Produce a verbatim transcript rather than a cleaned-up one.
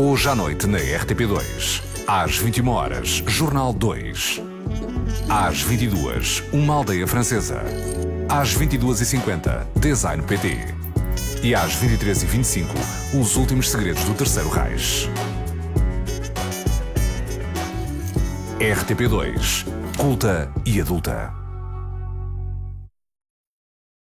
Hoje à noite na R T P dois. Às vinte e uma horas, Jornal dois. Às vinte e duas, Uma Aldeia Francesa. Às vinte e duas e cinquenta, Design P T. E às vinte e três e vinte e cinco, Os Últimos Segredos do Terceiro Reich. R T P dois. Culta e adulta.